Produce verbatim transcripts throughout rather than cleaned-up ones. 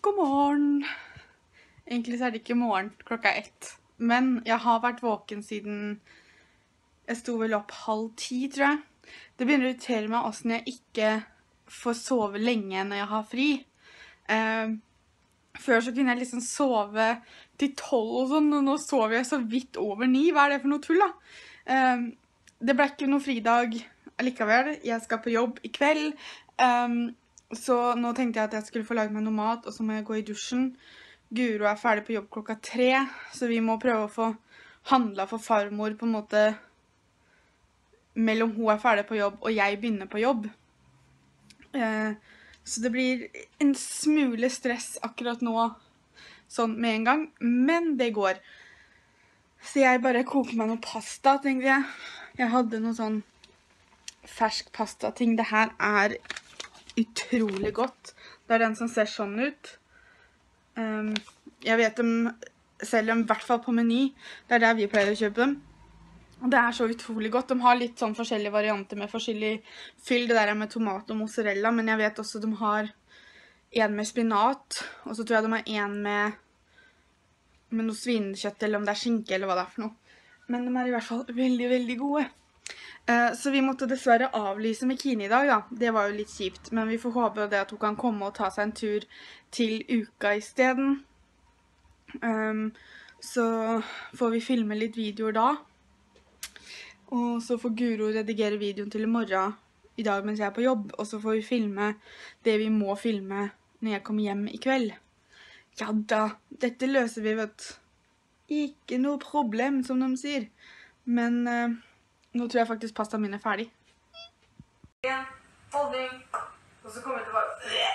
God morgen. Egentlig så er det ikke morgen, klokka er ett. Men jeg har vært våken siden jeg sto vel opp halv ti, tror jeg. Det begynner å irritere meg hvordan jeg ikke får sove lenge når jeg har fri. Eh, før så kunne jeg liksom sove til tolv og sånn, og nå sover jeg så vidt over ni. Hva er det for noe tull da? Eh, det ble ikke noe fridag allikevel. Jeg skal på jobb i kveld. Eh, så nå tenkte jeg at jeg skulle få laget meg noe mat, og så må jeg gå i dusjen. Guro er ferdig på jobb klokka tre, så vi må prøve å få handlet for farmor på en måte mellom hun er ferdig på jobb og jeg begynner på jobb. Eh, så det blir en smule stress akkurat nå, sånn med en gang, men det går. Så jeg bare koker meg noe pasta, tenkte jeg. Jeg hadde noe sånn fersk pasta-ting. Det her er utrolig godt. Det er den som ser sånn ut. Um, jeg vet dem selv dem i hvert fall på Meny. Det er der vi pleier å kjøpe dem. Og det er så utrolig godt. De har litt sånn forskjellige varianter med forskjellig fyll. Det der er med tomat og mozzarella, men jeg vet også de har en med spinat, og så tror jeg de har en med, med noe svinekjøtt, eller om det er skinke, eller hva det er for noe. Men de er i hvert fall veldig, veldig gode. Uh, så vi måtte dessverre avlyse med Kine i dag da. Det var jo litt kjipt, men vi får håpe det at hun kan komme og ta seg en tur til uka i stedet. Um, så får vi filme litt videoer da. Og så får Guro redigere videoen til i morgen i dag mens jeg er på jobb. Og så får vi filme det vi må filme når jeg kommer hjem i kveld. Ja da, dette løser vi, vet. Ikke noe problem, som de sier. Men uh, nå tror jeg faktisk pastaen min er ferdig. En holdning. Og så kommer jeg til bare...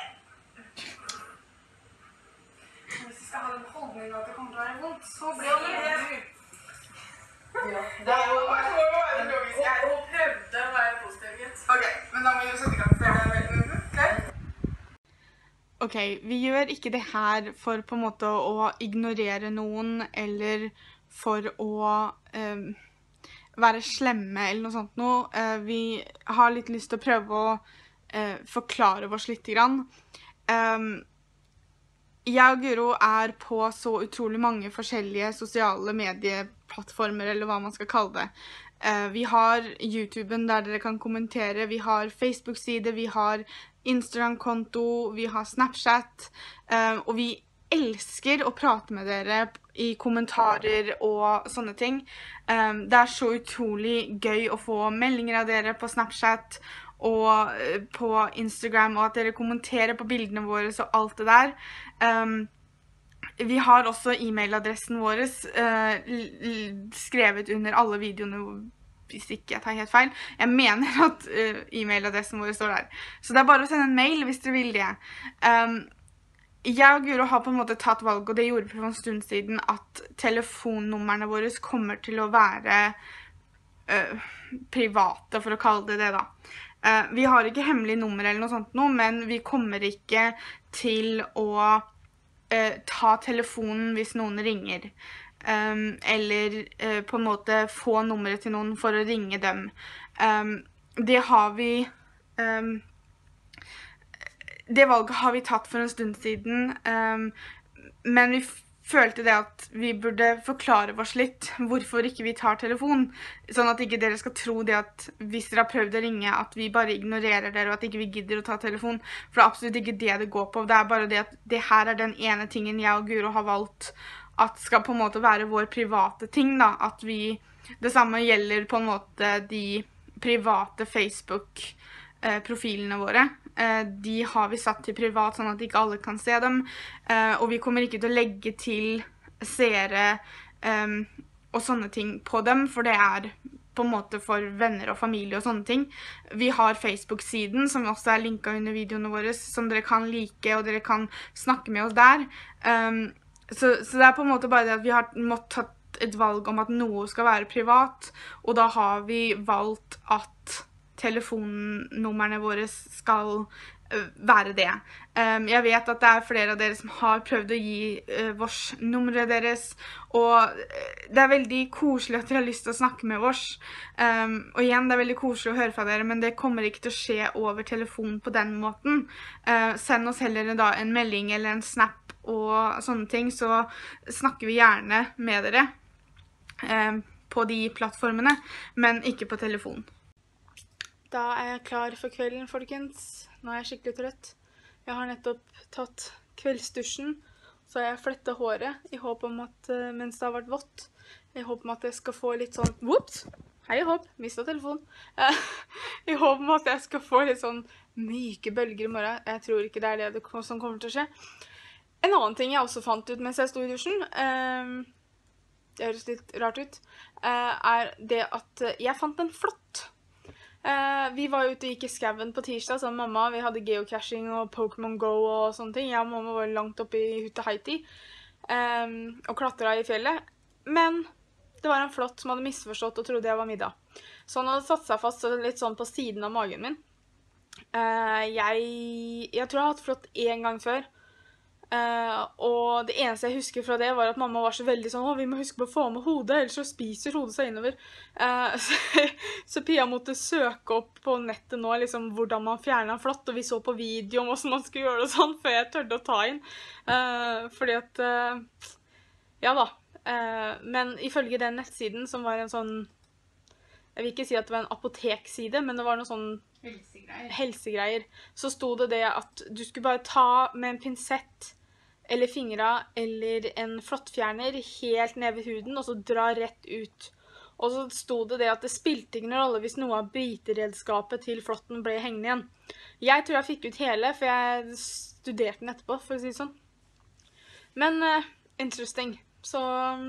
Hvis jeg skal ha den holdningen at det kommer til å være vondt, så blir det det. Ja, det er jo... Hun prøvde å være positiv. Ok, men da må vi jo sette i gang. Det er veldig klart. Ok, vi gjør ikke det her for på en måte å ignorere noen, eller for å um, være slemme eller noe sånt noe. Uh, vi har litt lyst til å prøve å uh, forklare oss litt grann. Um, Jeg og Guro er på så utrolig mange forskjellige sosiale medieplattformer, eller hva man skal kalle det. Uh, vi har YouTuben der dere kan kommentere, vi har Facebook-side, vi har Instagram-konto, vi har Snapchat, uh, og vi elsker å prate med dere i kommentarer og sånne ting. Um, det er så utrolig gøy å få meldinger av dere på Snapchat og på Instagram, og at dere kommenterer på bildene våre og alt det der. Um, vi har også e-mailadressen vår uh, skrevet under alle videoene, hvis ikke jeg tar helt feil. Jeg mener at uh, e-mailadressen vår står der. Så det er bare å sende en mail hvis dere vil det. Um, jeg og Guro har på en måte tatt valg, og det gjorde vi for en stund siden, at telefonnumrene våre kommer til å være uh, private, for å kalle det det da. Uh, vi har ikke hemmelig nummer eller noe sånt nå, men vi kommer ikke til å uh, ta telefonen hvis noen ringer. Um, eller uh, på en måte få nummeret til noen for å ringe dem. Um, det har vi... Um, det valget har vi tatt for en stund siden, um, men vi følte det at vi burde forklare oss litt hvorfor ikke vi tar telefon, sånn at ikke dere skal tro det at hvis dere har prøvd å ringe, at vi bare ignorerer dere, og at ikke vi gidder å ta telefon, for det er absolutt ikke det det går på. Det er bare det at det her er den ene tingen jeg og Guro har valgt at skal på en måte være vår private ting da, at vi, det samme gjelder på en måte de private Facebook-profilene våre. De har vi satt til privat, sånn at ikke alle kan se dem, og vi kommer ikke til å legge til seere um, og sånne ting på dem, for det er på en måte for venner og familie og sånne ting. Vi har Facebook-siden, som også er linket under videoene våre, som dere kan like, og dere kan snakke med oss der. Um, så, så det er på en måte bare det at vi har måttet tatt et valg om at noe skal være privat, og da har vi valgt at telefonnumrene våre skal uh, være det. Um, jeg vet at det er flere av dere som har prøvd å gi uh, vårs numre deres, og det er veldig koselig at dere har lyst til å snakke med oss. Um, og igjen, det er veldig koselig å høre fra dere, men det kommer ikke til å skje over telefon på den måten. Uh, send oss heller da en melding eller en snap og sånne ting, så snakker vi gjerne med dere eh, på de plattformene, men ikke på telefon. Da er jeg klar for kvelden, folkens. Nå er jeg skikkelig trøtt. Jeg har nettopp tatt kveldsdusjen, så har jeg flettet håret i håp om at, mens det har vært vått, i håp om at jeg skal få litt sånn, whoops, hei og håp, mistet telefonen. I håp om at jeg skal få litt sånn myke bølger i morgen. Jeg tror ikke det er det som kommer til å skje. En annen ting jeg også fant ut mens jeg sto i dusjen, um, det høres litt rart ut, uh, er det at jeg fant en flått. Uh, vi var ute og gikk i skaven på tirsdag sammen med mamma. Vi hadde geocaching og Pokémon Go og sånne ting. Jeg og mamma var langt oppe i Hutaheiti um, og klatret i fjellet. Men det var en flått som hadde misforstått og trodde jeg var middag. Så han hadde satt seg fast litt sånn på siden av magen min. Uh, jeg, jeg tror jeg har hatt flått en gang før. Uh, og det eneste jeg husker fra det var at mamma var så veldig sånn, å, vi må huske på å få med hodet, ellers så spiser hodet seg innover. Uh, så, så Pia måtte søke opp på nettet nå, liksom, hvordan man fjerner en flått, og vi så på video om hvordan man skulle gjøre det sånn, før jeg tørde å ta inn. Uh, fordi at, uh, ja da, uh, men ifølge den nettsiden som var en sånn, jeg vil ikke si at det var en apotekside, men det var noe sånn helsegreier, helsegreier. Så sto det det at du skulle bare ta med en pinsett, eller fingra, eller en flåttfjerner helt ned ved huden, og så dra rett ut. Og så sto det det at det spilte ikke noen rolle hvis noe av biteredskapet til flåtten ble hengende igjen. Jeg tror jeg fikk ut hele, for jeg studerte den etterpå, for å si det sånn. Men, uh, interesting. Så, um,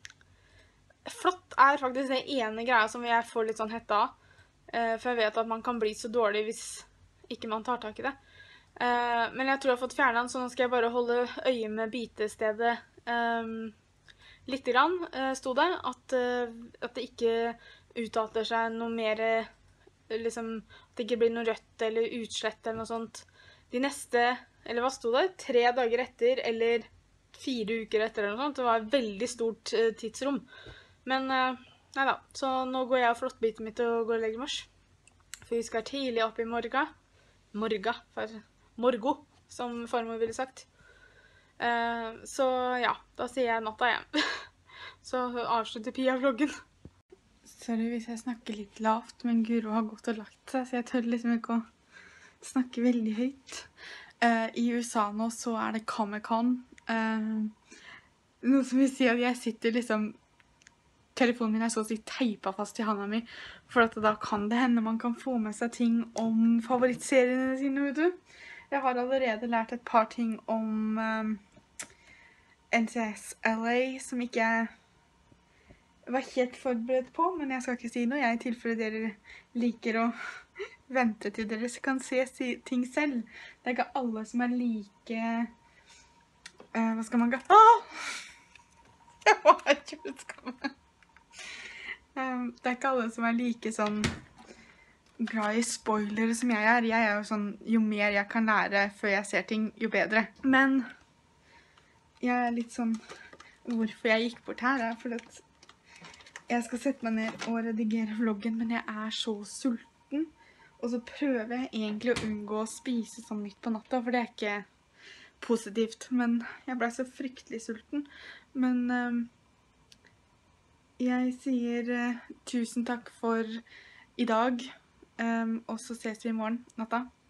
flått er faktisk det ene greia som jeg får litt sånn hette av. Uh, for jeg vet at man kan bli så dårlig hvis ikke man tar tak i det. Uh, men jeg tror jeg har fått fjernet den, så nå skal jeg bare holde øye med bitestedet um, litt grann, uh, sto det. At, uh, at det ikke uttaler seg noe mer, uh, liksom, at det ikke blir noe rødt eller utslett eller noe sånt. De neste, eller hva sto det? Tre dager etter, eller fire uker etter eller noe sånt. Det var et veldig stort uh, tidsrom. Men, uh, nei da, så nå går jeg og flåttbiten mitt og går og legger mors. For vi skal tidlig opp i morgen. Morga, for morgo, som farmor ville sagt. Uh, så ja, da sier jeg natta igjen. Så avslutter Pia-vloggen. Sorry hvis jeg snakker litt lavt, men Guro har gått og lagt seg, så jeg tør liksom ikke å snakke veldig høyt. Uh, I U S A nå så er det Comic-Con. Uh, noe som vil si at jeg sitter liksom, telefonen min er så å si teipet fast i handa mi, for at da kan det hende man kan få med seg ting om favorittseriene sine, vet du. Jeg har allerede lært et par ting om um, N C S L A som ikke jeg var helt forberedt på, men jeg skal ikke si noe. Jeg i tilfelle dere liker å vente til dere kan se ting selv. Det er ikke alle som er like... Uh, hva skal man gjøre? Åh! Jeg var ikke utskamme. Um, det er ikke alle som er like sånn glad i spoilere som jeg er. Jeg er jo sånn, jo mer jeg kan lære før jeg ser ting, jo bedre. Men jeg er litt sånn, hvorfor jeg gikk bort her er fordi at jeg skal sette meg ned og redigere vloggen, men jeg er så sulten. Og så prøver jeg egentlig å unngå å spise sånn midt på natta, for det er ikke positivt. Men jeg ble så fryktelig sulten. Men um, jeg sier uh, tusen takk for i dag. Um, og så ses vi i morgen natta.